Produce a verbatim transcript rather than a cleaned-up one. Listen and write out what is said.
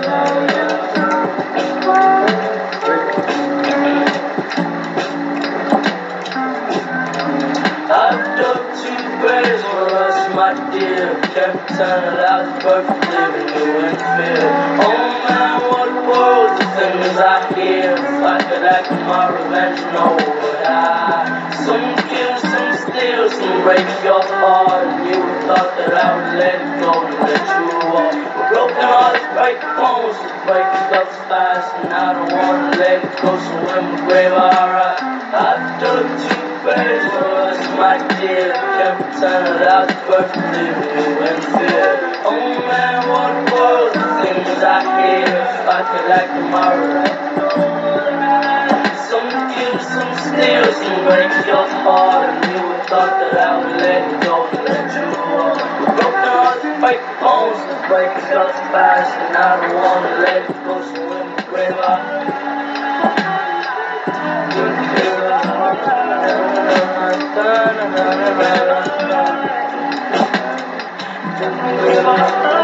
I've dug two graves for us, my dear. Kept turning out perfect, living new and fear. Oh man, what world the things I hear. If I could act my revenge, no would I. Some kill, some steal, some break your heart. And you thought that I would let it go and let you walk. But broken hearts break bones, break stuff fast. And I don't wanna let it go, so in my grave I write. I've dug two graves for us, my dear. Kept turning out perfectly new and fear. Oh man, what world the things I hear. If I could act tomorrow. Some kill, some steal, some break your heart. And you would thought that I would let it go and let you walk. Broken hearts break bones, break stuff fast. And I don't wanna let it go, so in the grave I na na na na na na